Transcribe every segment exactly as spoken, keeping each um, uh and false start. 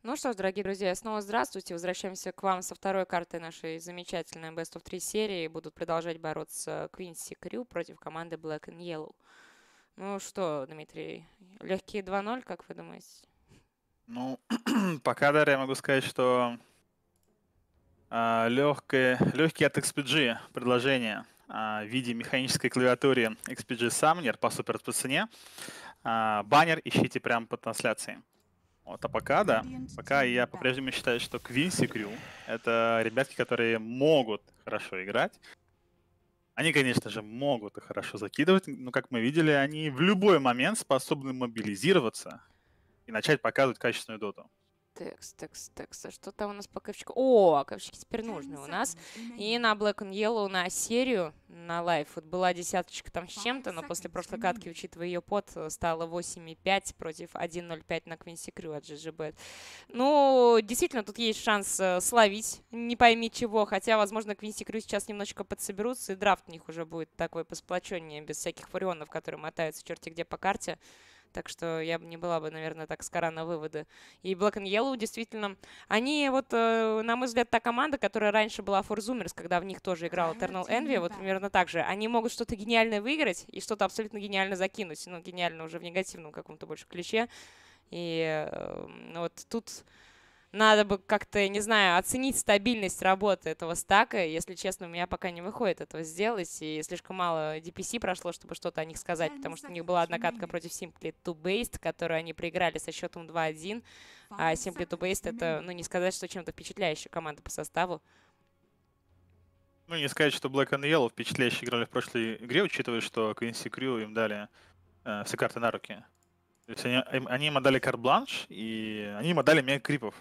Ну что ж, дорогие друзья, снова здравствуйте. Возвращаемся к вам со второй картой нашей замечательной Best of три серии. Будут продолжать бороться Quincy Crew против команды Black and Yellow. Ну что, Дмитрий, легкие два ноль, как вы думаете? Ну, пока, Дарья, я могу сказать, что а, легкое, легкий от икс пи джи предложение а, в виде механической клавиатуры икс пи джи Summoner по супер цене. А, баннер ищите прямо под трансляцией. Вот, а пока, да, пока я по-прежнему считаю, что Quincy Crew — это ребятки, которые могут хорошо играть. Они, конечно же, могут и хорошо закидывать, но, как мы видели, они в любой момент способны мобилизироваться и начать показывать качественную доту. Текст, текст, текст. А что там у нас по ковчику? О, ковчики теперь нужны у нас. И на Black and Yellow, на серию, на лайф, вот была десяточка там с чем-то, но после прошлой катки, учитывая ее под, стало восемь и пять против один ноль пять на Quincy Crew от джи джи Bet. Ну, действительно, тут есть шанс э, словить, не пойми чего, хотя, возможно, Quincy Crew сейчас немножечко подсоберутся, и драфт у них уже будет такой посплоченнее, без всяких фурионов, которые мотаются черти где по карте. Так что я бы не была бы, наверное, так скора на выводы. И Black and Yellow действительно... Они вот, э, на мой взгляд, та команда, которая раньше была For Zoomers, когда в них тоже играл Eternal Envy, вот примерно так же. Они могут что-то гениальное выиграть и что-то абсолютно гениально закинуть. Ну, гениально уже в негативном каком-то больше ключе. И э, вот тут... Надо бы как-то, я не знаю, оценить стабильность работы этого стака. Если честно, у меня пока не выходит этого сделать. И слишком мало ди пи си прошло, чтобы что-то о них сказать. Потому что у них была одна катка против Simply to Based, которую они проиграли со счетом два один. А Simply to Based — это, ну, не сказать, что чем-то впечатляющая команда по составу. Ну, не сказать, что Black and Yellow впечатляюще играли в прошлой игре, учитывая, что Quincy Crew им дали э, все карты на руки. То есть они, им, они им отдали карт-бланш, и они им отдали мега крипов.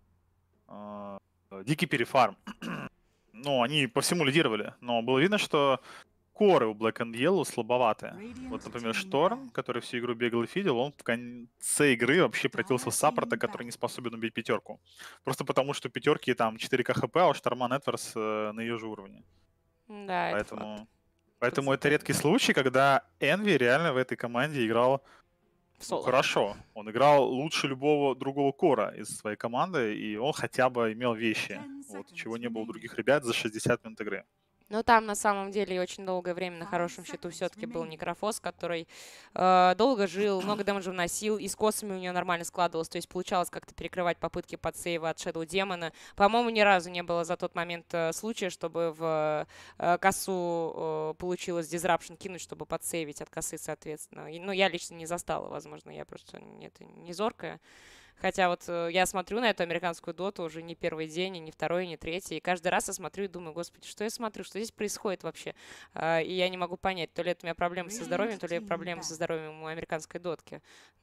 Э, дикий перефарм. Ну, они по всему лидировали, но было видно, что коры у Black and Yellow слабоватые. Вот, например, Шторм, который всю игру бегал и фидел, он в конце игры вообще превратился в саппорта, который не способен убить пятерку. Просто потому, что пятерки там четыре ка хп, а у Шторма Нетверс э, на ее же уровне. Да, это факт. Поэтому, поэтому это редкий случай, когда Энви реально в этой команде играл ну, хорошо. Он играл лучше любого другого кора из своей команды, и он хотя бы имел вещи, вот, чего не было у других ребят за шестьдесят минут игры. Но там на самом деле очень долгое время на хорошем счету все-таки был Некрофос, который э, долго жил, много дэмэджа вносил, и с косами у него нормально складывалось, то есть получалось как-то перекрывать попытки подсейва от Shadow Демона. По-моему, ни разу не было за тот момент э, случая, чтобы в э, косу э, получилось дизрапшн кинуть, чтобы подсейвить от косы, соответственно. И, ну, я лично не застала, возможно, я просто нет, не зоркая. Хотя вот э, я смотрю на эту американскую доту уже не первый день, и не второй, и не третий. И каждый раз я смотрю и думаю, господи, что я смотрю, что здесь происходит вообще? А, и я не могу понять, то ли это у меня проблемы со здоровьем, то ли проблемы со здоровьем у американской дотки.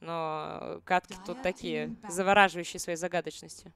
Но катки тут такие, завораживающие своей загадочностью.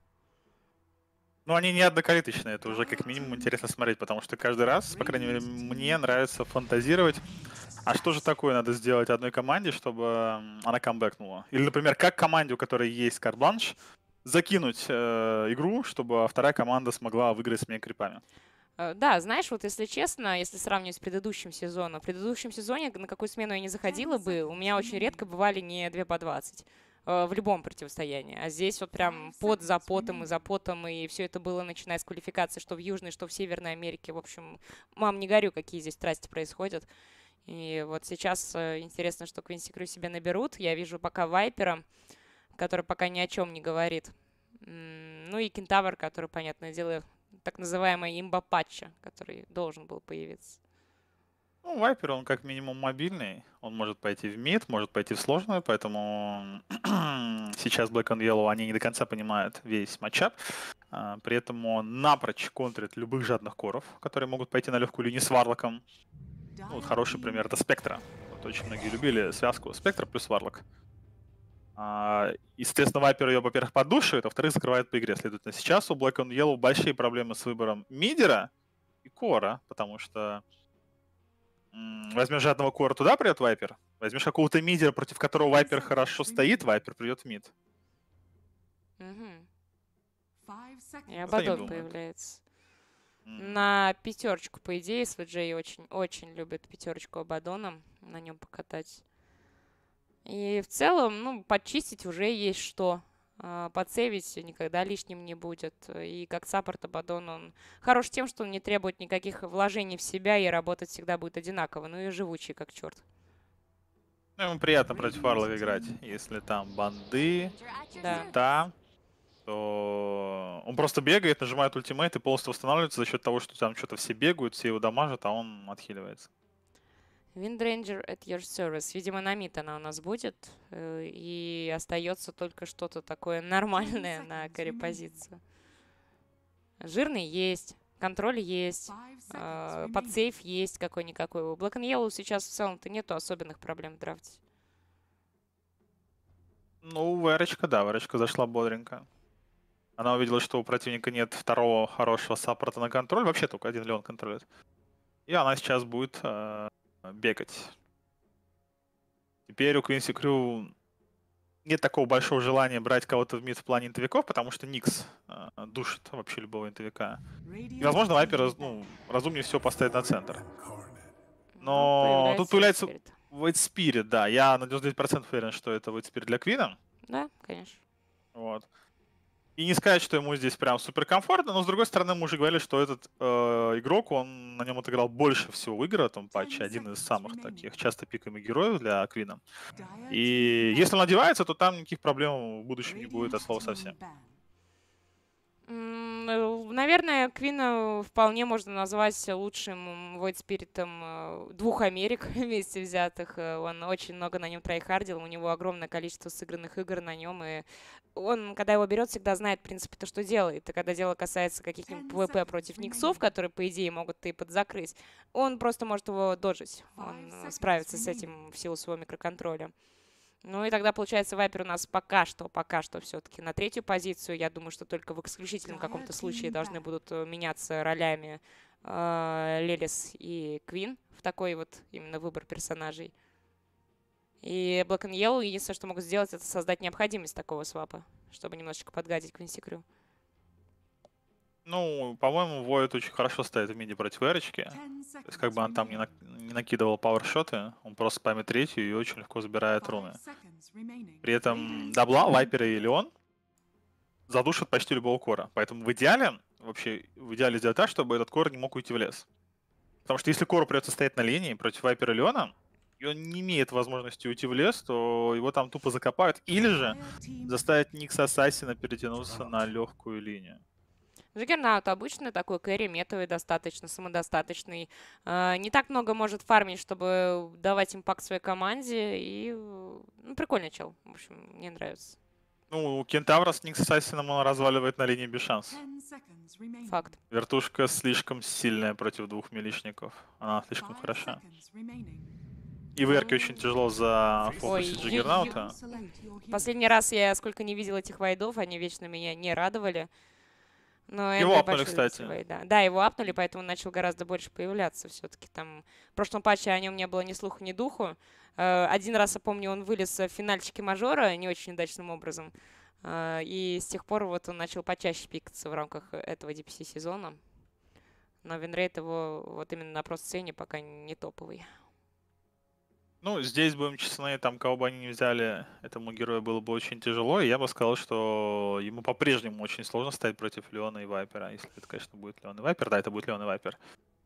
Ну, они не однокалиточные, это уже как минимум интересно смотреть, потому что каждый раз, по крайней мере, мне нравится фантазировать, а что же такое надо сделать одной команде, чтобы она камбэкнула? Или, например, как команде, у которой есть карт-бланш, закинуть э, игру, чтобы вторая команда смогла выиграть с мега-крипами? Да, знаешь, вот если честно, если сравнивать с предыдущим сезоном, в предыдущем сезоне, на какую смену я не заходила бы, у меня очень редко бывали не две по двадцать в любом противостоянии. А здесь вот прям под за потом и за потом, и все это было, начиная с квалификации, что в Южной, что в Северной Америке. В общем, мам, не горю, какие здесь страсти происходят. И вот сейчас интересно, что Quincy Crew себе наберут. Я вижу пока Вайпера, который пока ни о чем не говорит. Ну и Кентавр, который, понятное дело, так называемый имба-патча, который должен был появиться. Ну, Вайпер, он как минимум мобильный. Он может пойти в мид, может пойти в сложную, поэтому сейчас Black and Yellow, они не до конца понимают весь матчап. А, При этом он напрочь контрит любых жадных коров, которые могут пойти на легкую линию с Варлоком. Ну, вот хороший пример — это Спектра. Вот очень многие любили связку Спектра плюс Варлок. А, и, соответственно, Вайпер ее, во-первых, поддушивает, а во-вторых, закрывает по игре. Следовательно, сейчас у Black and Yellow большие проблемы с выбором мидера и кора, потому что м, возьмешь жадного кора, туда придет Вайпер. Возьмешь какого-то мидера, против которого Вайпер хорошо стоит, Вайпер придет в мид. Угу. И Что они Абадон думают? появляется. М. На пятерочку, по идее, эс ви джей очень-очень любит пятерочку Абадона, на нем покатать. И в целом, ну, подчистить уже есть что. а, подсейвить никогда лишним не будет. И как саппорт Абадон он хорош тем, что он не требует никаких вложений в себя и работать всегда будет одинаково. Ну и живучий как черт. Ну, ему приятно против Варлока играть. Если там банды, Да. ульта, то он просто бегает, нажимает ультимейт и полностью восстанавливается за счет того, что там что-то все бегают, все его дамажат, а он отхиливается. Windranger at your service. Видимо, на мид она у нас будет. э, И остается только что-то такое нормальное на карри-позицию. Жирный есть, контроль есть, э, подсейв есть какой-никакой. У Black and Yellow сейчас в целом-то нету особенных проблем в драфте. Ну, Верочка, да, Верочка зашла бодренько. Она увидела, что у противника нет второго хорошего саппорта на контроль. Вообще только один Леон контролирует. И она сейчас будет э, бегать. Теперь у Квинси Крю нет такого большого желания брать кого-то в мид в плане интовиков, потому что Никс э, душит вообще любого интовика. И, возможно, Вайпер ну, разумнее всего поставить на центр. Но тут появляется Void Spirit, да. Я на девяносто девять процентов уверен, что это Void Spirit для Квина. Да, конечно. Вот. И не сказать, что ему здесь прям супер комфортно, но с другой стороны, мы уже говорили, что этот э, игрок, он на нем отыграл больше всего в игры в этом патче, один из самых таких часто пикаемых героев для Квина. И если он одевается, то там никаких проблем в будущем не будет от слова совсем. Наверное, Квина вполне можно назвать лучшим Void Spirit'ом двух Америк вместе взятых. Он очень много на нем трайхардил, у него огромное количество сыгранных игр на нем, и он, когда его берет, всегда знает, в принципе, то, что делает. И когда дело касается каких-нибудь ПВП против никсов, которые, по идее, могут и подзакрыть, он просто может его доджить. Он справится с этим в силу своего микроконтроля. Ну и тогда, получается, Вайпер у нас пока что, пока что все-таки на третью позицию. Я думаю, что только в исключительном каком-то случае должны будут меняться ролями э, Лелис и Квин в такой вот именно выбор персонажей. И Black and Yellow единственное, что могут сделать, это создать необходимость такого свапа, чтобы немножечко подгадить Квинси Крю. Ну, по-моему, Void очень хорошо стоит в миде против Эрочки. То есть, как бы он там не, на... не накидывал пауэршоты, он просто спамит третью и очень легко забирает руны. При этом дабла, Вайпер и Леон задушат почти любого кора. Поэтому в идеале, вообще, в идеале сделать так, чтобы этот кор не мог уйти в лес. Потому что если кору придется стоять на линии против Вайпера и Леона, и он не имеет возможности уйти в лес, то его там тупо закопают. Или же заставят Никс Ассасина перетянуться на легкую линию. Джаггернаут обычный такой кэрри, метовый, достаточно самодостаточный. Э, не так много может фармить, чтобы давать импакт своей команде. И ну, прикольный чел. В общем, мне нравится. Ну, Кентавра с Никс Ассасином он разваливает на линии без шанса. Факт. Вертушка слишком сильная против двух милишников. Она слишком хороша. И в Эрке очень тяжело зафокусить Джаггернаута. Последний раз я сколько не видел этих вайдов, они вечно меня не радовали. Но его апнули, кстати. Да. да, его апнули, поэтому он начал гораздо больше появляться все-таки. Там в прошлом патче о нем не было ни слуху, ни духу. Один раз, я помню, он вылез в финальчике мажора не очень удачным образом. И с тех пор вот он начал почаще пикаться в рамках этого ди пи си сезона. Но винрейт его вот именно на прост-сцене пока не топовый. Ну, здесь, будем честны, там, кого бы они ни взяли, этому герою было бы очень тяжело. И я бы сказал, что ему по-прежнему очень сложно стать против Леона и Вайпера. Если это, конечно, будет Леон и Вайпер. Да, это будет Леон и Вайпер.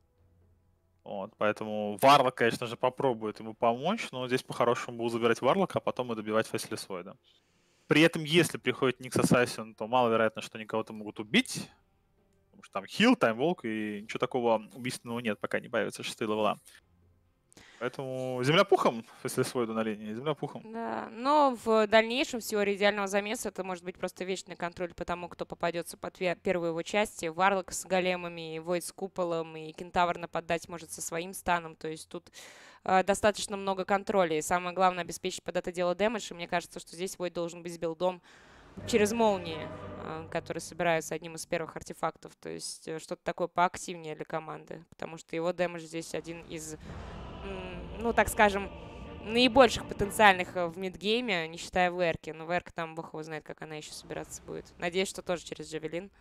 Вот, поэтому Варлок, конечно же, попробует ему помочь. Но здесь по-хорошему будут забирать Варлока, а потом и добивать Фейслес Войда. При этом, если приходит Никс Ассасин, то маловероятно, что они кого-то могут убить. Потому что там хил, таймволк, и ничего такого убийственного нет, пока не появится шестые левела. Поэтому земля пухом, если свойду на линии, земля пухом. Да, но в дальнейшем в теории идеального замеса это может быть просто вечный контроль по тому, кто попадется под первую его часть. Варлок с големами, и Войд с куполом, и Кентавр нападать может со своим станом. То есть тут э, достаточно много контроля. И самое главное обеспечить под это дело дэмэдж. И мне кажется, что здесь Войд должен быть с билдом через молнии, э, которые собираются одним из первых артефактов. То есть э, что-то такое поактивнее для команды. Потому что его дэмэдж здесь один из... ну, так скажем, наибольших потенциальных в мидгейме, не считая Верки. Но Верка там, бог его знает, как она еще собираться будет. Надеюсь, что тоже через Джавелин.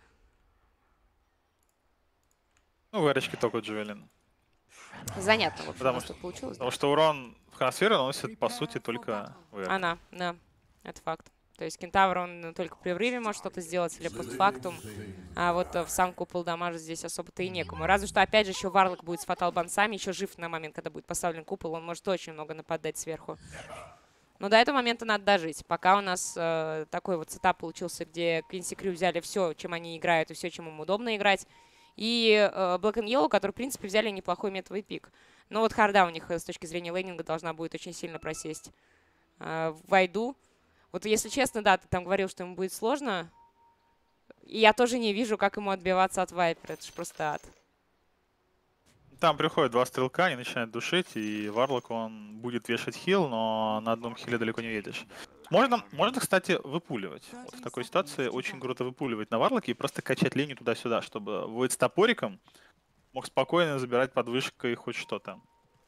Ну, Верочки только Джавелин. Занятно, в общем, потому у нас что, тут получилось. Потому да? что урон в Хроносфере наносит, по сути, только Верка. Она, да, это факт. То есть Кентавр, он только при врыве может что-то сделать или постфактум. А вот в сам купол дамажа здесь особо-то и некому. Разве что, опять же, еще Варлок будет с фатал-бансами, еще жив на момент, когда будет поставлен купол. Он может очень много нападать сверху. Но до этого момента надо дожить. Пока у нас э, такой вот сетап получился, где Квинси Крю взяли все, чем они играют, и все, чем им удобно играть. И э, Black and Yellow, которые, в принципе, взяли неплохой метовый пик. Но вот харда у них с точки зрения лейнинга должна будет очень сильно просесть. Э, в Вайду. Вот если честно, да, ты там говорил, что ему будет сложно. И я тоже не вижу, как ему отбиваться от Вайпера. Это же просто ад. Там приходят два стрелка, они начинают душить, и Варлок, он будет вешать хил, но на одном хиле далеко не едешь. Можно, можно, кстати, выпуливать. Вот в такой ситуации очень круто выпуливать на Варлоке и просто качать линию туда-сюда, чтобы Void с топориком мог спокойно забирать под вышкой хоть что-то.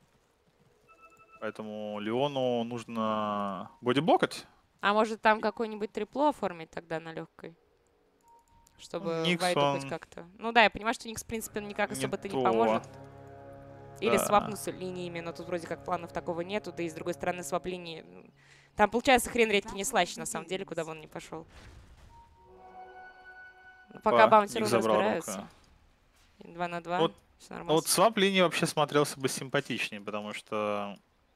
Поэтому Леону нужно бодиблокать. А может там какой-нибудь трипло оформить тогда на легкой? Чтобы Никс, Вайду он... хоть как-то. Ну да, я понимаю, что Никс, в принципе, никак особо-то не, не поможет. Или да. свапнуться линиями, но тут вроде как планов такого нету. Да и с другой стороны, свап линии... Там получается хрен редкий не слаще, на самом деле, куда бы он ни пошел. Но пока баунтеры разбираются. Два на два. Вот, все нормально. вот свап линии вообще смотрелся бы симпатичнее, потому что...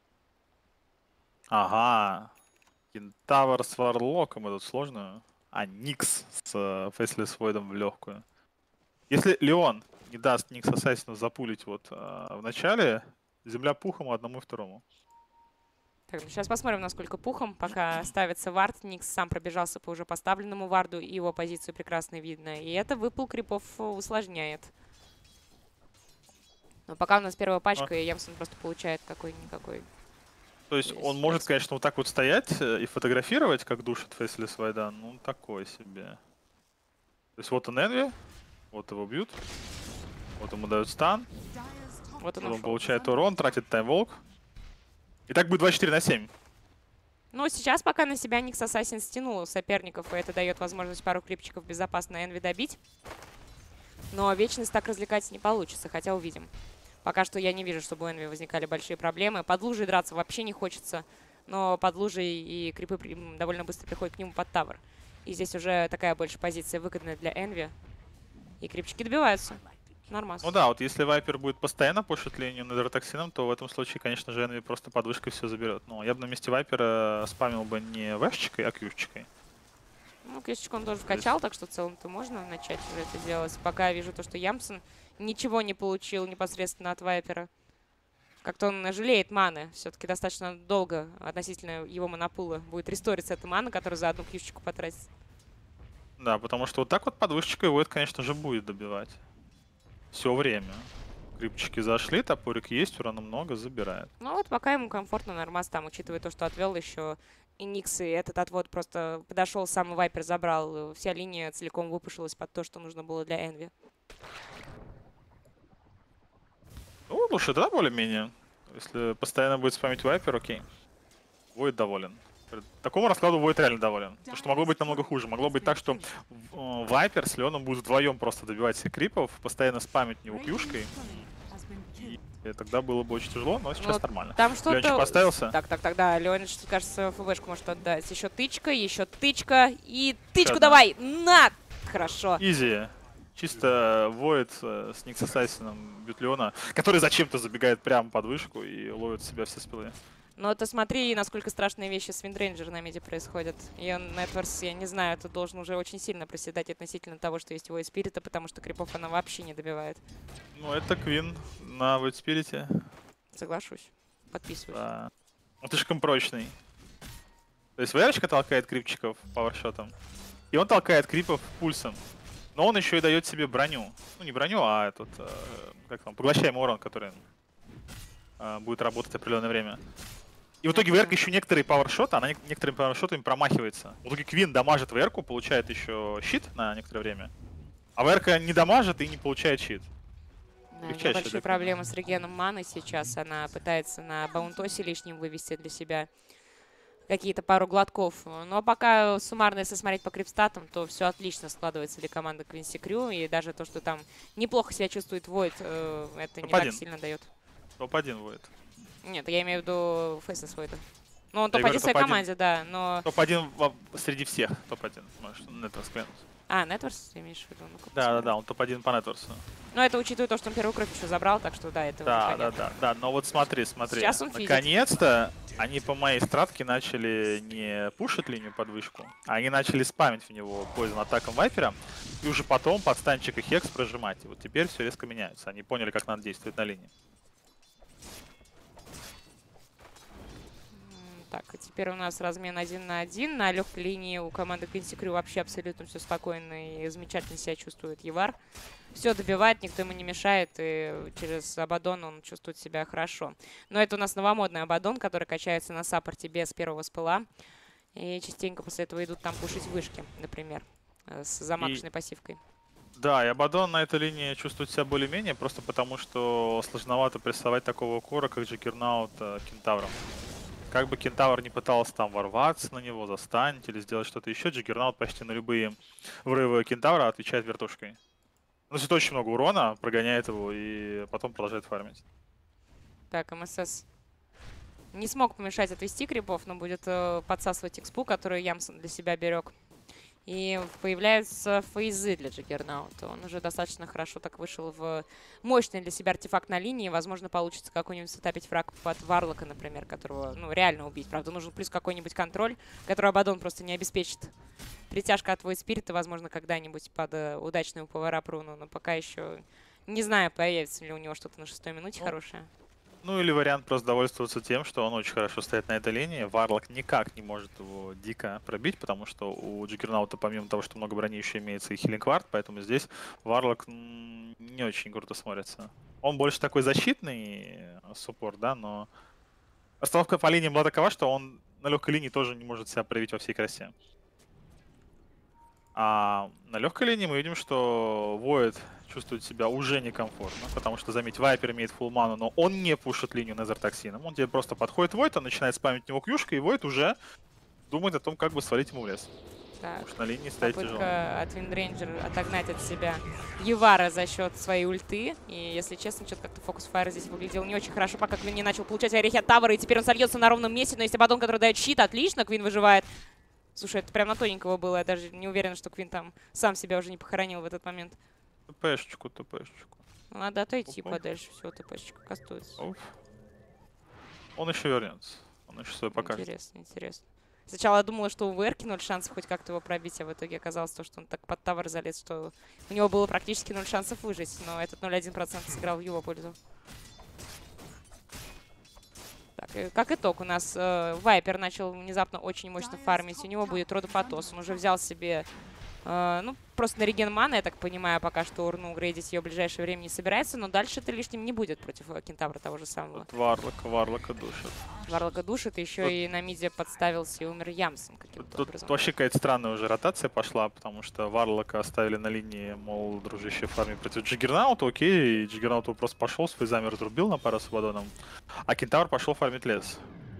Ага. Кентавр с Варлоком идут сложную. А Никс с Фейслес Войдом в легкую. Если Леон не даст Никс Ассасину запулить вот а, в начале, земля пухом одному и второму. Так, ну сейчас посмотрим, насколько пухом. Пока ставится вард, Никс сам пробежался по уже поставленному варду, и его позицию прекрасно видно. И это выпал крипов усложняет. Но пока у нас первая пачка, а. и Ямсон просто получает какой-никакой. То есть он может, конечно, вот так вот стоять и фотографировать, как душит Фейслес Вайда. Ну, такой себе. То есть вот он Энви, вот его бьют, вот ему дают стан, вот он, он получает урон, тратит таймволк. И так будет двадцать четыре на семь. Ну, сейчас пока на себя Никс Ассасин стянул соперников, и это дает возможность пару крипчиков безопасно Энви добить. Но вечность так развлекать не получится, хотя увидим. Пока что я не вижу, чтобы у Энви возникали большие проблемы. Под лужей драться вообще не хочется, но под лужей и крипы довольно быстро приходят к нему под тавр. И здесь уже такая больше позиция выгодная для Энви. И крипчики добиваются. Нормас. Ну да, вот если Вайпер будет постоянно пушить линию нейротоксином, то в этом случае, конечно же, Энви просто под вышкой все заберет. Но я бы на месте Вайпера спамил бы не вэшечкой, а кьюшечкой. Ну, кьюшечку он тоже вкачал, так что в целом-то можно начать уже это делать. Пока я вижу то, что Ямсон ничего не получил непосредственно от Вайпера. Как-то он жалеет маны. Все-таки достаточно долго относительно его монопула будет ресториться эта мана, которая за одну кьюшечку потратится. Да, потому что вот так вот под вышечкой Void, конечно же, будет добивать. Все время. Крипчики зашли, топорик есть, урона много, забирает. Ну вот пока ему комфортно, нормас там, учитывая то, что отвел еще и Никс, и этот отвод просто подошел, сам Вайпер забрал. Вся линия целиком выпушилась под то, что нужно было для Энви. Ну, лучше, да, более-менее. Если постоянно будет спамить Вайпер, окей. Void доволен. Такому раскладу Void реально доволен. Потому что могло быть намного хуже. Могло быть так, что Вайпер с Леоном будут вдвоем просто добивать всех крипов, постоянно спамить него кьюшкой. И тогда было бы очень тяжело, но сейчас ну, нормально. Там что-то... Леончик поставился. Так, так, так, да. Леонич, кажется, ФБшку может отдать. Еще тычка, еще тычка. И тычку сейчас давай! На! Хорошо. Изи. Чисто Void э, с Никс Ассасином бьют Леона, который зачем-то забегает прямо под вышку и ловит в себя все спилы. Ну это смотри, насколько страшные вещи с Виндрейнджер на миде происходят. И он Нетворс, я не знаю, тут должен уже очень сильно проседать относительно того, что есть Void Спирита, потому что крипов она вообще не добивает. Ну это Квин на Void Спирите. Соглашусь. Подписываюсь. Да. Он слишком прочный. То есть ВРчка толкает крипчиков пауэршотом, и он толкает крипов пульсом. Но он еще и дает себе броню. Ну не броню, а этот, э, как там, поглощаемый урон, который э, будет работать определенное время. И в итоге ВР еще некоторые пауэршоты, она некоторыми пауэршотами промахивается. В итоге Квин дамажит ВРку, получает еще щит на некоторое время. А ВРка не дамажит и не получает щит. Да, у нее большие проблемы с регеном маны сейчас. Она пытается на баунтосе лишним вывести для себя какие-то пару глотков. Но пока суммарно, если смотреть по крипстатам, то все отлично складывается для команды Квинси Крю. И даже то, что там неплохо себя чувствует Void, э, это не так сильно дает. топ один Void. Нет, я имею в виду Фейслес Void. Ну, он Я топ-один говорю, в своей топ-один. команде, да, но... Топ-один среди всех. Топ-один. Можешь Networks клянуть. А, Networks ты имеешь в виду? Ну, Да, да, да, он топ-один по Networks. Ну, это учитывая то, что он первую кровь еще забрал, так что да, это Да, уже да, понятно. да, да. Но вот смотри, смотри. Сейчас он фидит. Наконец-то они по моей стратке начали не пушить линию под вышку, а они начали спамить в него поздним атаком Вайпера, и уже потом под станчик и Хекс прожимать. И вот теперь все резко меняется. Они поняли, как надо действовать на линии. Так, и теперь у нас размен один на один. На легкой линии у команды Quincy Crew вообще абсолютно все спокойно и замечательно себя чувствует Евар. Все добивает, никто ему не мешает, и через Абадон он чувствует себя хорошо. Но это у нас новомодный Абадон, который качается на саппорте без первого спыла. И частенько после этого идут там пушить вышки, например, с замакшенной и... пассивкой. Да, и Абадон на этой линии чувствует себя более-менее, просто потому что сложновато прессовать такого кора, как Джаггернаут Кентавром. Как бы Кентавр не пытался там ворваться на него, застанить или сделать что-то еще, Джаггернаут почти на любые врывы Кентавра отвечает вертушкой. Наносит очень много урона, прогоняет его и потом продолжает фармить. Так, МСС не смог помешать отвести крипов, но будет э, подсасывать экспу, которую Ямсон для себя берег. И появляются фейзы для Джаггернаута. Он уже достаточно хорошо так вышел в мощный для себя артефакт на линии. Возможно, получится какой-нибудь сетапить фраг под Варлока, например, которого, ну, реально убить. Правда, нужен плюс какой-нибудь контроль, который Абадон просто не обеспечит. Притяжка от Void Spirit, возможно, когда-нибудь под э, удачную повара руну. Но пока еще не знаю, появится ли у него что-то на шестой минуте ну. хорошее. Ну или вариант просто довольствоваться тем, что он очень хорошо стоит на этой линии. Варлок никак не может его дико пробить, потому что у Джаггернаута помимо того, что много брони, еще имеется и хилинг вард, поэтому здесь Варлок не очень круто смотрится. Он больше такой защитный суппорт, да, но расстановка по линии была такова, что он на легкой линии тоже не может себя проявить во всей красе. А на легкой линии мы видим, что Void чувствует себя уже некомфортно, потому что, заметь, Вайпер имеет фулл ману, но он не пушит линию Незертоксином. Он тебе просто подходит Void, он начинает спамить в него кьюшкой, и Void уже думает о том, как бы свалить ему в лес. Так, потому что на линии стоять тяжело. Попытка от Виндрейнджер отогнать от себя Евара за счет своей ульты. И, если честно, что-то как-то фокус файр здесь выглядел не очень хорошо, пока Квин не начал получать орехи от Тавара, и теперь он сольется на ровном месте, но есть Абадон, который дает щит, отлично, Квин выживает. Слушай, это прям на тоненького было. Я даже не уверена, что Квин там сам себя уже не похоронил в этот момент. ТПшечку, ТПшечку. Ну, надо отойти Опа. подальше. Все, ТПшечка кастуется. Оф. Он еще вернется. Он еще свой покажет. Интересно, интересно. Сначала я думала, что у ВРки ноль шансов хоть как-то его пробить, а в итоге оказалось то, что он так под тавер залез, что у него было практически ноль шансов выжить. Но этот ноль целых один процент сыграл в его пользу. Так, как итог, у нас э, Вайпер начал внезапно очень мощно фармить. У него будет Родопотос. Он уже взял себе, э, ну, просто на реген маны, я так понимаю, пока что урну грейдить ее в ближайшее время не собирается. Но дальше это лишним не будет против Кентавра того же самого. Вот Варлока, Варлока душит. Варлока душит, еще тут... и на миде подставился и умер Ямсон каким-то Тут, образом. Тут вообще какая-то странная уже ротация пошла, потому что Варлока оставили на линии, мол, дружище, фарми против Джаггернаута, окей, и Джаггернаут просто пошел, свой замер разрубил на пару с Абадоном, а Кентавр пошел фармить лес.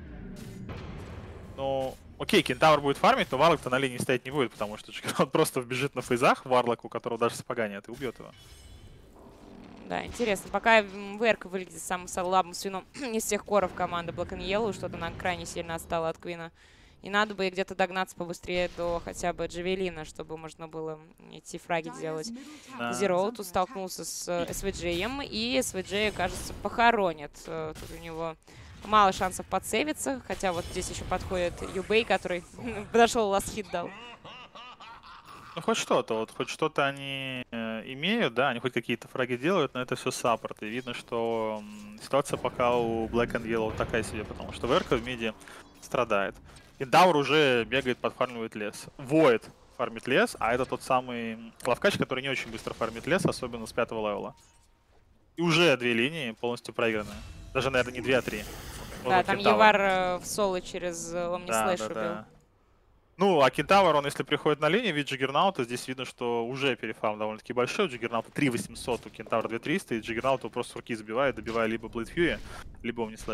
Ну, окей, Кентавр будет фармить, но Варлок-то на линии стоять не будет, потому что Джаггернаут просто вбежит на фейзах, Варлок, у которого даже сапога нет, и убьет его. Да, интересно. Пока ВРК выглядит самым слабым свином из всех коров команды Black and Yellow, что-то она крайне сильно отстала от Квина. И надо бы где-то догнаться побыстрее до хотя бы Джавелина, чтобы можно было идти фраги делать. Да. Zero тут столкнулся с эс ви джей, и эс ви джей, кажется, похоронит. Тут у него мало шансов подсейвиться, хотя вот здесь еще подходит Юбей, который подошел, ласт-хит дал. Ну, хоть что-то, вот хоть что-то они э, имеют, да, они хоть какие-то фраги делают, но это все саппорт. И видно, что м, ситуация пока у Black and Yellow такая себе, потому что ВРК в миде страдает. Кентавр уже бегает, подфармливает лес. Void фармит лес, а это тот самый лавкач, который не очень быстро фармит лес, особенно с пятого левела. И уже две линии полностью проиграны. Даже, наверное, не две, а три. Да, вот там Кентавр. Евар э, в соло через Omni Slash да, да, убил. Да. Ну, а Кентавр, он если приходит на линию, видит Джаггернаута, здесь видно, что уже перефарм довольно-таки большой. У Джаггернаута три восемьсот, у Кентавра две триста, и Джаггернаута просто с руки забивает, добивая либо Блейд Фьюри, либо Omni Slash.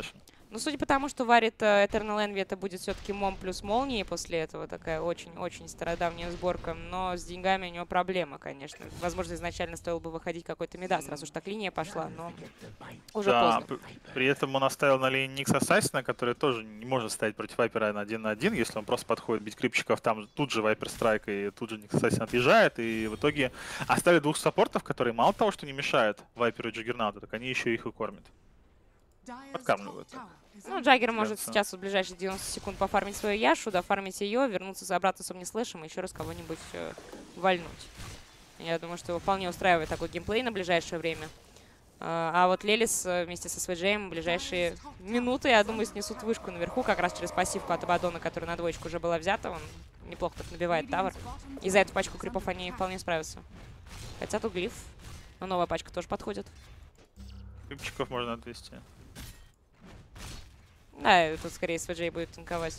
Ну, судя по тому, что варит э, Eternal Envy, это будет все-таки Мом плюс Молнии после этого. Такая очень-очень стародавняя сборка. Но с деньгами у него проблема, конечно. Возможно, изначально стоило бы выходить какой-то Мидас, раз уж так линия пошла, но уже Да, поздно. при этом он оставил на линии Никс Ассасина, который тоже не может стоять против Вайпера на один на один, если он просто подходит бить крипчиков, там тут же Вайпер Страйк и тут же Никс Ассасин отъезжает, и в итоге оставили двух саппортов, которые мало того, что не мешают Вайперу и Джаггернауту, так они еще их и кормят. Подкармливают так. Ну, Джаггер может Кажется. сейчас в ближайшие девяносто секунд пофармить свою Яшу, дофармить ее, вернуться обратно с Омнислэшем и еще раз кого-нибудь э, вальнуть. Я думаю, что его вполне устраивает такой геймплей на ближайшее время. А, а вот Лелис э, вместе со Сведжеем в ближайшие минуты, я думаю, снесут вышку наверху, как раз через пассивку от Абадона, которая на двоечку уже была взята. Он неплохо так набивает тавер. И за эту пачку крипов они вполне справятся. Хотя тут глиф, но новая пачка тоже подходит. Крипчиков можно отвести. Да, тут скорее Сведжей будет танковать.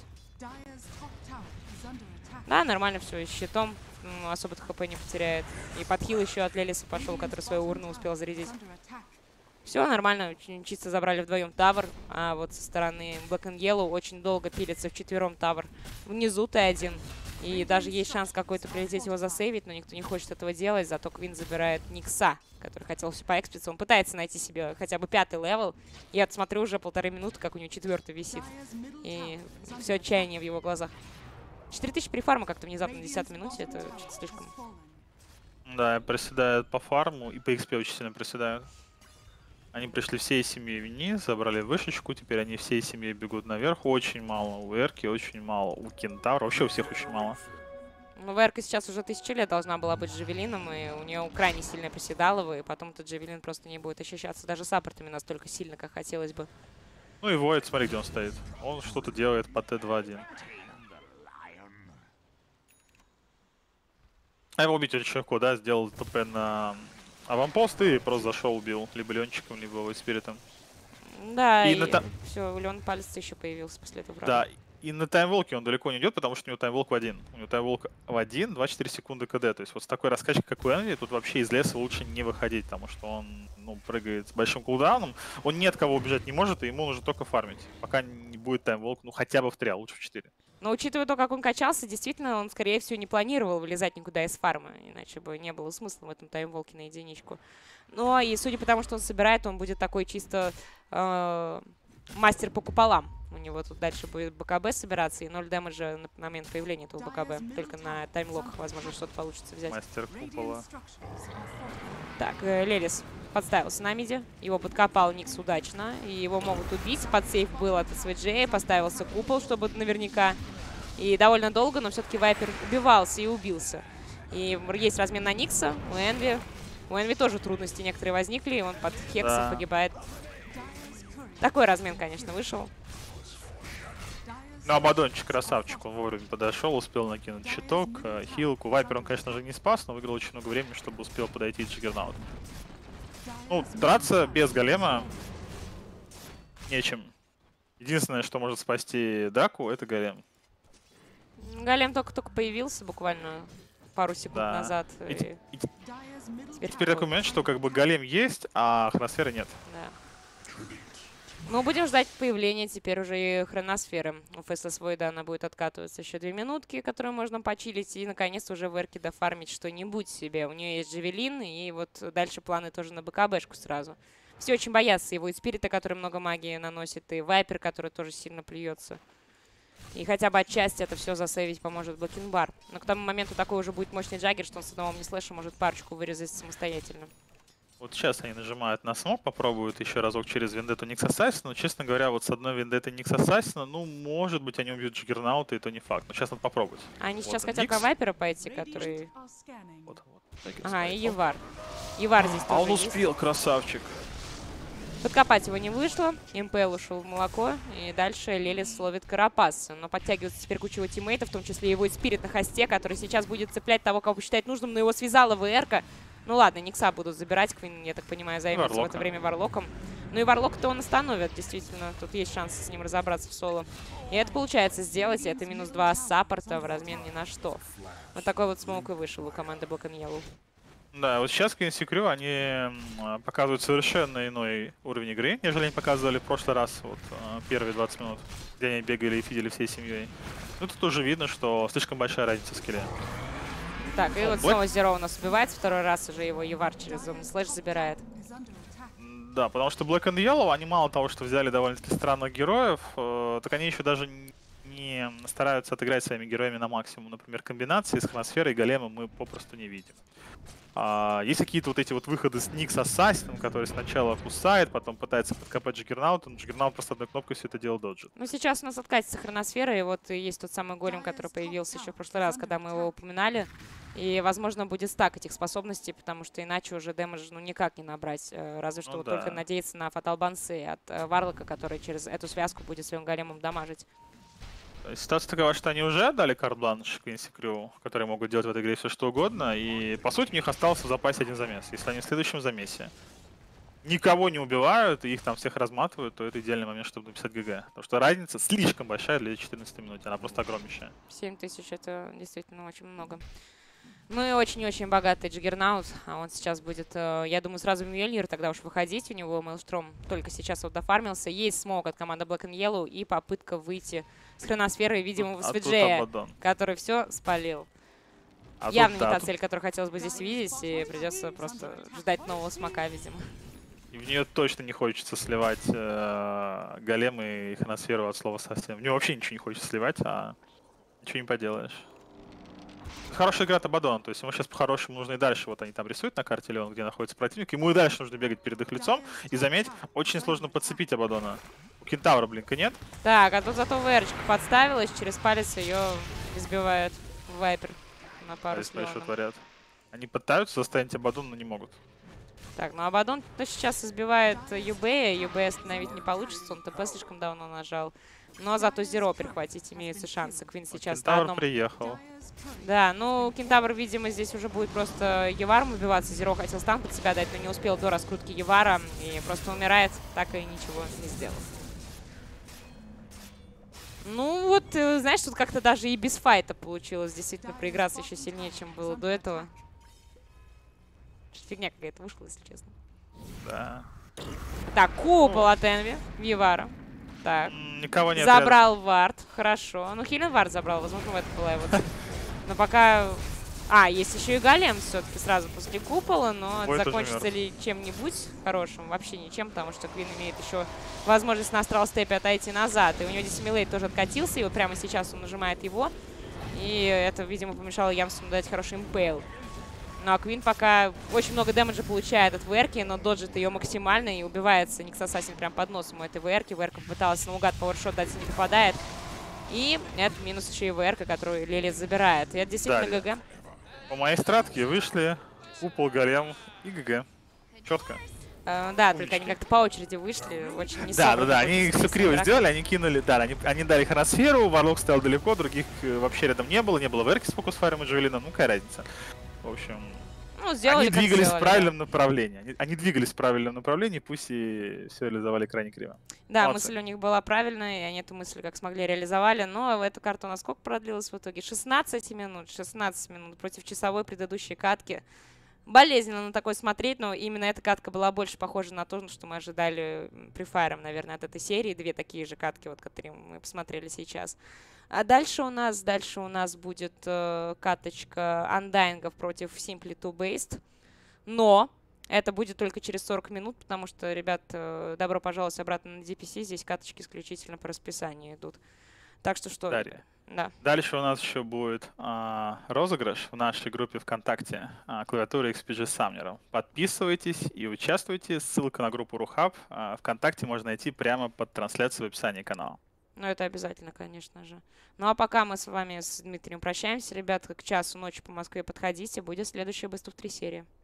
Да, нормально все, и с щитом ну, особо-то хп не потеряет. И подхил еще от Лелиса пошел, который свою урну успел зарядить. Все нормально, очень чисто забрали вдвоем тавер. А вот со стороны Black and Yellow очень долго пилится вчетвером тавер. Внизу Т один. И даже есть шанс какой-то прилететь его засейвить, но никто не хочет этого делать. Зато Квин забирает Никса, который хотел все поэкспиться. Он пытается найти себе хотя бы пятый левел. Я смотрю уже полторы минуты, как у него четвертый висит. И все отчаяние в его глазах. четыре тысячи при фарму как-то внезапно на десятой минуте. Это что-то слишком. Да, приседают по фарму и по экспе очень сильно приседают. Они пришли всей семьей вниз, забрали вышечку, теперь они всей семьей бегут наверх. Очень мало у Эрки, очень мало у Кентавра, вообще у всех очень мало. Ну, Верка сейчас уже тысячу лет должна была быть Джавелином, и у нее крайне сильная приседалова, и потом этот Джавелин просто не будет ощущаться даже саппортами настолько сильно, как хотелось бы. Ну и Void, смотри, где он стоит. Он что-то делает по Т два один. А его убить очень легко, да, сделал ТП на аванпост и просто зашел, убил. Либо Ленчиком, либо Void Спиритом. Да, и, и, на та... все, Леон Палец еще появился после этого. Да, и на таймволке он далеко не идет, потому что у него таймволк в один. У него таймволк в один, двадцать четыре секунды КД. То есть вот с такой раскачкой, как у Энви, тут вообще из леса лучше не выходить, потому что он ну, прыгает с большим кулдауном. Он ни от кого убежать не может, и ему нужно только фармить. Пока не будет таймволк, ну хотя бы в три, а лучше в четыре. Но учитывая то, как он качался, действительно, он, скорее всего, не планировал вылезать никуда из фарма, иначе бы не было смысла в этом таймволке на единичку. Но и судя по тому, что он собирает, он будет такой чисто э, мастер по куполам. У него тут дальше будет БКБ собираться, и ноль дэмэджа на момент появления этого БКБ. Только на таймлоках, возможно, что-то получится взять. Мастер купола. Так, э, Лелис подставился на миде, его подкопал Никс удачно, и его могут убить. Подсейв был от Сведжея, поставился купол, чтобы наверняка. И довольно долго, но все-таки Вайпер убивался и убился. И есть размен на Никса, у Энви. У Энви тоже трудности некоторые возникли, и он под Хексом да. погибает. Такой размен, конечно, вышел. Ну, Абадончик красавчик, он вовремя подошел, успел накинуть щиток, хилку. Вайпер он, конечно же, не спас, но выиграл очень много времени, чтобы успел подойти Джаггернаут. Ну, драться без голема нечем. Единственное, что может спасти Даку, это голем. Голем только-только появился буквально пару секунд да. назад. И, и... И... Теперь, Теперь такой момент, что как бы голем есть, а хроносферы нет. Да. Ну, будем ждать появления теперь уже и хроносферы. У ФСС Войда она будет откатываться еще две минутки, которые можно почилить. И, наконец, уже в Эрке дофармить что-нибудь себе. У нее есть Джавелин, и вот дальше планы тоже на БКБшку сразу. Все очень боятся его и Спирита, который много магии наносит, и Вайпер, который тоже сильно плюется. И хотя бы отчасти это все засейвить поможет Блэкинбар. Но к тому моменту такой уже будет мощный Джаггер, что он с одного Омнислэша может парочку вырезать самостоятельно. Вот сейчас они нажимают на смог, попробуют еще разок через Вендетту Никс Ассасина. Но, честно говоря, вот с одной Вендетты Никс Ассасина, ну, может быть, они убьют Джаггернаута, и то не факт. Но сейчас надо попробовать. Они вот сейчас он, хотят Никс. на Вайпера пойти, который... Вот, вот. Ага, и Евар. Евар здесь а тоже он успел, есть. Красавчик. Подкопать его не вышло. МПЛ ушел в молоко. И дальше Лелис ловит Карапас. Но подтягивается теперь куча его тиммейтов, в том числе его и Спирит на хосте, который сейчас будет цеплять того, кого посчитает нужным, но его связала ВРка. Ну ладно, Никса будут забирать. Квин, я так понимаю, займется Варлока. в это время Варлоком. Ну и Варлока-то он остановит, действительно. Тут есть шанс с ним разобраться в соло. И это получается сделать. И это минус два саппорта в размен ни на что. Вот такой вот смоук и вышел у команды Black and Yellow. Да, вот сейчас Quincy Crew, они м, показывают совершенно иной уровень игры, нежели они показывали в прошлый раз, вот э, первые двадцать минут, где они бегали и фидели всей семьей. Ну, тут уже видно, что слишком большая разница в скилле. Так, и Ну, вот Black- снова Zero у нас убивается, второй раз уже его Ювар через зону слэш забирает. Да, потому что Black and Yellow, они мало того, что взяли довольно-таки странных героев, э, так они еще даже н- не стараются отыграть своими героями на максимум. Например, комбинации с хроносферой и големом мы попросту не видим. А, есть какие-то вот эти вот выходы с Никс Ассасином, который сначала кусает, потом пытается подкопать Джиггернаут, но Джиггернаут просто одной кнопкой все это дело доджит. Ну, сейчас у нас откатится хроносфера, и вот есть тот самый голем, который появился еще в прошлый раз, когда мы его упоминали. И, возможно, будет стак этих способностей, потому что иначе уже дэмэдж ну никак не набрать. э, Разве что Ну вот да. только надеяться на Фатал Бансы от э, Варлока, который через эту связку будет своим големом дамажить. Ситуация такова, что они уже отдали карт-бланш Quincy Crew, которые могут делать в этой игре все что угодно, и по сути у них остался в запасе один замес. Если они в следующем замесе никого не убивают и их там всех разматывают, то это идеальный момент, чтобы написать ГГ. Потому что разница слишком большая для четырнадцатой минуты, она просто огромнейшая. семь тысяч — это действительно очень много. Мы очень-очень богатый Джиггернаут, а он сейчас будет, э, я думаю, сразу в Мьёльнир тогда уж выходить. У него Мейлштром только сейчас вот дофармился. Есть смог от команды Black and Yellow и попытка выйти с хроносферы, видимо, в А тут Свиджея, Абаддон. который все спалил. А тут, Явно не да, та тут цель, которую хотелось бы здесь видеть, и придется просто ждать нового смока, видимо. И в нее точно не хочется сливать э, големы и хроносферу от слова совсем. В нее вообще ничего не хочется сливать, а ничего не поделаешь. Хорошая игра от Абаддона, то есть ему сейчас по-хорошему нужно и дальше, вот они там рисуют на карте Леон, где находится противник, ему и дальше нужно бегать перед их лицом, и заметь, очень сложно подцепить Абаддона. У Кентавра блинка нет. Так, а тут зато ВРчка подставилась, через палец ее избивает Вайпер на пару А с смотри, что Леоном. творят. Они пытаются заставить Абаддона, но не могут. Так, ну Абаддон то сейчас избивает ЮБ, ЮБ остановить не получится, он ТП слишком давно нажал. Но зато Зеро перехватить имеются шансы. Квин сейчас на Кентавр одном... приехал. Да, ну Кентавр, видимо, здесь уже будет просто Еваром убиваться. Зеро хотел стан под себя дать, но не успел до раскрутки Евара. И просто умирает, так и ничего не сделал. Ну вот, э, знаешь, тут как-то даже и без файта получилось действительно проиграться еще сильнее, чем было до этого. Фигня какая-то вышла, если честно. Да. Так, купол от Энви, Евара. Так. М, Никого нет. Забрал вард, хорошо. Ну, Хилен вард забрал, возможно, в это была его цель. Но пока... А, есть еще и голем все-таки сразу после купола, но Ой, тоже закончится мертв. ли чем-нибудь хорошим? Вообще ничем, потому что Квин имеет еще возможность на астрал степе отойти назад. И у него здесь Милейт тоже откатился, и вот прямо сейчас он нажимает его. И это, видимо, помешало Ямсу дать хороший импейл. Ну а Квин пока очень много дэмэджа получает от ВРки, но доджит ее максимально и убивается Никс Ассасин прям под носом у этой ВРки. ВРка попыталась наугад пауэршот дать, не попадает. И это минус еще и ВРка, которую Лилит забирает. И это действительно Далее. ГГ. По моей стратке вышли купол, голем и ГГ. Четко. Э, да, только они как-то по очереди вышли, очень не Да, да, да, они все криво сделали, они кинули, да, они, они дали хроносферу, Варлок стоял далеко, других э, вообще рядом не было, не было Верки с фокусфайром и Джавелином, ну какая разница. В общем, Ну, сделали, они как двигались сделали, в правильном направлении, они, они двигались в правильном направлении, пусть и все реализовали крайне криво. Да, Молодцы. мысль у них была правильная, и они эту мысль как смогли реализовали. Но эта карта у нас сколько продлилась в итоге? шестнадцать минут. шестнадцать минут против часовой предыдущей катки. Болезненно на такой смотреть, но именно эта катка была больше похожа на то, что мы ожидали при Файром, наверное, от этой серии. Две такие же катки, вот, которые мы посмотрели сейчас. А дальше у нас, дальше у нас будет э, каточка андайнгов против Simply Two Based. Но это будет только через сорок минут, потому что, ребят, э, добро пожаловать обратно на ди пи си. Здесь каточки исключительно по расписанию идут. Так что что? Дарья. Да. Дальше у нас еще будет а, розыгрыш в нашей группе ВКонтакте а, клавиатуры икс пи джи с Самнером. Подписывайтесь и участвуйте. Ссылка на группу Рухаб а, ВКонтакте можно найти прямо под трансляцией в описании канала. Ну, это обязательно, конечно же. Ну, а пока мы с вами с Дмитрием прощаемся, ребят, к часу ночи по Москве подходите. Будет следующая Best of три серия.